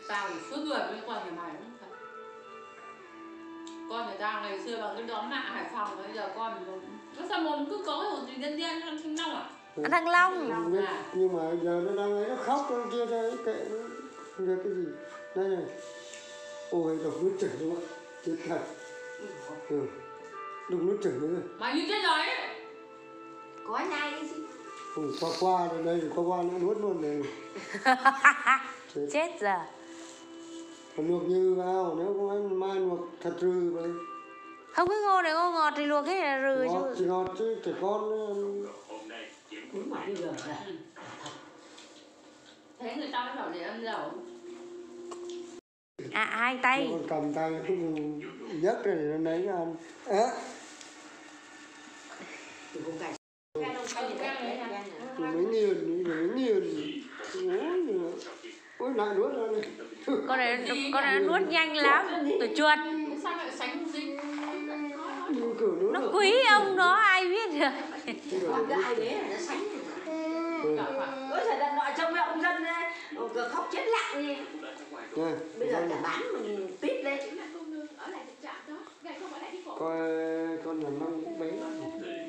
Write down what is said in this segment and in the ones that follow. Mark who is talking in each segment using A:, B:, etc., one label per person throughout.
A: Tao thì suốt ruột với con nhà mày lắm. Con người ta ngày xưa bằng cái đóm mạ Hải Phòng, bây giờ con nó sao mồm cứ có cái hột gì đen đen thằng Long à?
B: Thằng Long.
C: Nhưng mà giờ nó đang ấy, nó khóc nó kia đây kệ nó được cái gì đây này. Ôi đục nước chảy đúng không? Chết thật. Đục nước chảy nữa.
A: Mày như thế rồi ấy.
D: Có nhai đi chứ.
C: Qua đây qua nó nuốt luôn này.
B: Chết giờ.
C: Còn luộc như vào nếu không ăn mai luộc thật rừ vậy.
B: Không cứ ngô này ngô ngọt thì luộc hết là rừ chứ.
C: Chỉ ngọt chứ trẻ con.
D: Đúng mà bây giờ là
A: Thế người ta mới bảo để ăn dầu.
B: À hai tay.
C: Con cầm tay nhấc rồi nó lấy nó ăn.
D: thì cũng cải.
C: Mới nghiền. Ôi lại nuốt ra này.
B: Con này nó nuốt nhanh lắm. Tụi chuột.
A: Sao lại sánh dinh?
B: Nó quý ông nó ai biết được.
D: Con gái đấy là nó sánh. Ôi trời ơi, nội trông mấy ông dân khóc chết lặng đi. Bây giờ cả bán mình tít lên.
C: Con nhà Long bé lắm.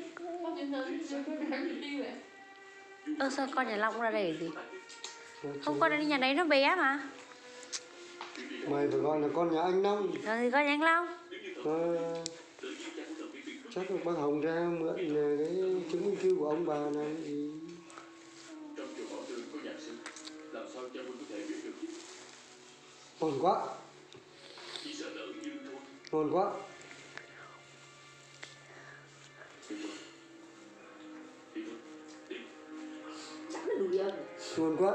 B: Sao con nhà Long ra đây gì? Không, con đi nhà đấy nó bé mà.
C: Mày phải gọi là con nhà anh Long.
B: Rồi thì con nhà anh Long.
C: Chắc là bác Hồng ra mượn cái chứng minh thư của ông bà này gì. Ngon quá. Ngon quá.
D: Chắc là đủ nhiều.
C: Ngon quá.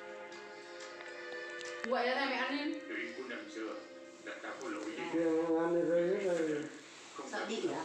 A: Vậy là mày ăn đi.
C: Ăn đi rơi hết rồi.
D: Sợ bị hả?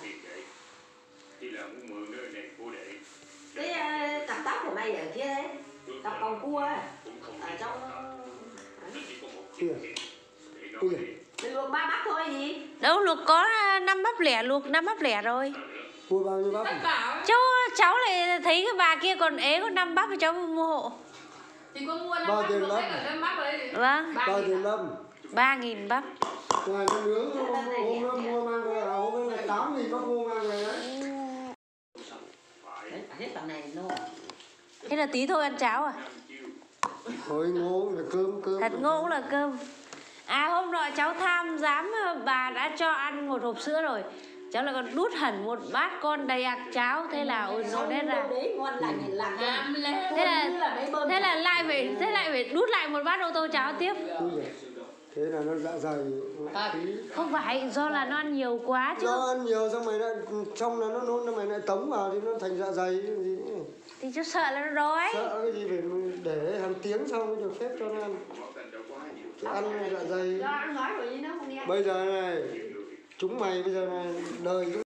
D: Cái cặp tóc của mày ở kia đấy. Cặp vòng cua ở trong.
C: Kìa. Ui giời.
D: Mày luộc 3 bắp thôi gì?
B: Đâu luộc có 5 bắp lẻ, luộc 5 bắp lẻ rồi.
C: Mua bao nhiêu bắp?
B: Cháu lại thấy cái bà kia còn ế có 5 bắp thì cháu mua hộ.
A: Thì con mua 5
C: Bao
A: bắp
C: tiền
A: luộc
C: bắp?
A: hết ở 5 bắp ấy.
B: Vâng.
C: Bao tiền bắp?
B: 3.000 bắp.
C: Ngoài nó nướng hôm nó mua mang về, hôm nó 8.000 bắp mua mang về đấy.
D: Đấy, hết bằng này nô.
B: Thế là tí thôi ăn cháo à?
C: Thôi ngô là cơm.
B: Thật ngô cũng là cơm. À hôm nọ cháu tham giám bà đã cho ăn một hộp sữa rồi. Cháu lại còn đút hẳn một bát con đầy ạc cháo. Thế là ôi nó đấy là.
D: Đấy ngon lành làm
B: Thế là lại phải đút lại một bát ô tô cháo tiếp.
C: Thế là nó dạ dày.
B: Không phải do là nó ăn nhiều quá chứ.
C: Nó ăn nhiều xong mày lại xong là nó nôn mày lại tống vào thì nó thành dạ dày gì.
B: Thì chú sợ là nó đói.
C: Sợ cái gì phải để hàng tiếng xong mới được phép cho nó ăn. Chứ ăn dạ dày.
D: Do ăn nói rồi nó không nghe.
C: Bây giờ này chúng mày bây giờ này đời